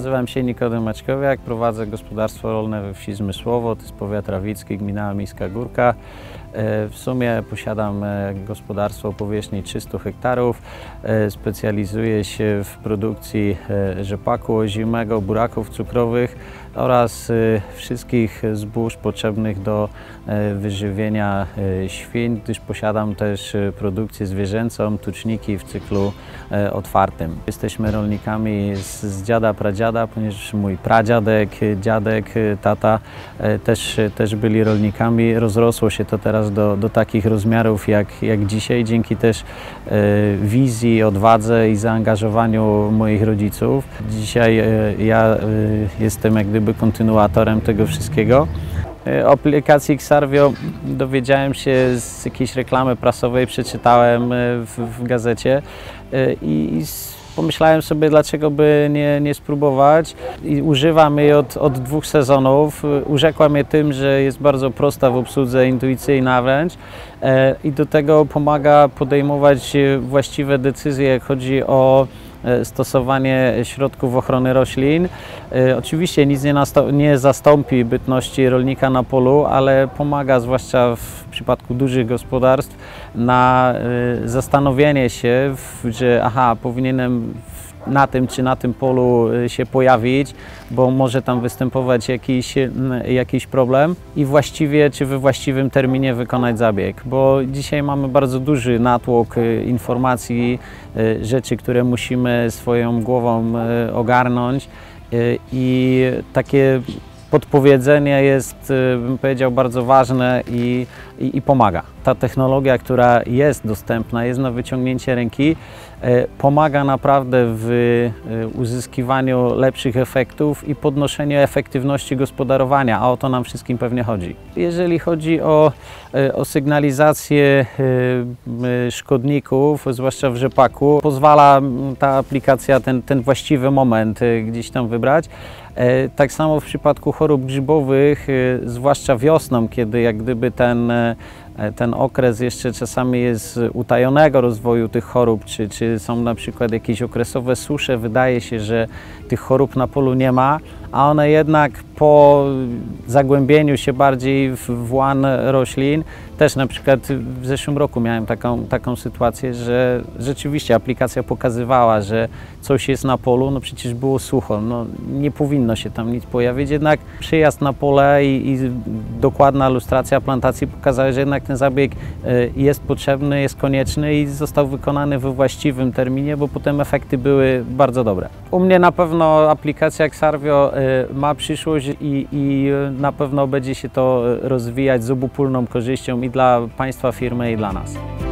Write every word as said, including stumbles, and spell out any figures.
Nazywam się Nikodem Maćkowiak, prowadzę gospodarstwo rolne we wsi Zmysłowo, to jest powiat rawicki, gmina Miejska Górka. W sumie posiadam gospodarstwo o powierzchni trzystu hektarów. Specjalizuję się w produkcji rzepaku ozimego, buraków cukrowych oraz wszystkich zbóż potrzebnych do wyżywienia świń, gdyż posiadam też produkcję zwierzęcą, tuczniki w cyklu otwartym. Jesteśmy rolnikami z, z dziada, pradziada, ponieważ mój pradziadek, dziadek, tata też, też byli rolnikami. Rozrosło się to teraz do, do takich rozmiarów jak, jak dzisiaj, dzięki też e, wizji, odwadze i zaangażowaniu moich rodziców. Dzisiaj e, ja e, jestem jak gdyby kontynuatorem tego wszystkiego. O aplikacji Xarvio dowiedziałem się z jakiejś reklamy prasowej, przeczytałem w, w gazecie i, i pomyślałem sobie, dlaczego by nie, nie spróbować. I używam jej od, od dwóch sezonów. Urzekła mnie tym, że jest bardzo prosta w obsłudze, intuicyjna wręcz i do tego pomaga podejmować właściwe decyzje, jak chodzi o stosowanie środków ochrony roślin. Oczywiście nic nie, nie zastąpi bytności rolnika na polu, ale pomaga, zwłaszcza w przypadku dużych gospodarstw, na zastanowienie się, że aha, powinienem na tym czy na tym polu się pojawić, bo może tam występować jakiś, jakiś problem i właściwie czy we właściwym terminie wykonać zabieg, bo dzisiaj mamy bardzo duży natłok informacji, rzeczy, które musimy swoją głową ogarnąć i takie podpowiedzenie jest, bym powiedział, bardzo ważne i, i, i pomaga. Ta technologia, która jest dostępna, jest na wyciągnięcie ręki, pomaga naprawdę w uzyskiwaniu lepszych efektów i podnoszeniu efektywności gospodarowania, a o to nam wszystkim pewnie chodzi. Jeżeli chodzi o, o sygnalizację szkodników, zwłaszcza w rzepaku, pozwala ta aplikacja ten, ten właściwy moment gdzieś tam wybrać. Tak samo w przypadku chorób grzybowych, zwłaszcza wiosną, kiedy jak gdyby ten, ten okres jeszcze czasami jest utajonego rozwoju tych chorób, czy, czy są na przykład jakieś okresowe susze, wydaje się, że tych chorób na polu nie ma, a one jednak po zagłębieniu się bardziej w, w łan roślin, też na przykład w zeszłym roku miałem taką, taką sytuację, że rzeczywiście aplikacja pokazywała, że coś jest na polu, no przecież było sucho, no nie powinno się tam nic pojawić, jednak przyjazd na pole i, i dokładna lustracja plantacji pokazała, że jednak ten zabieg jest potrzebny, jest konieczny i został wykonany we właściwym terminie, bo potem efekty były bardzo dobre. U mnie na pewno aplikacja Xarvio ma przyszłość i, i na pewno będzie się to rozwijać z obopólną korzyścią i dla Państwa firmy, i dla nas.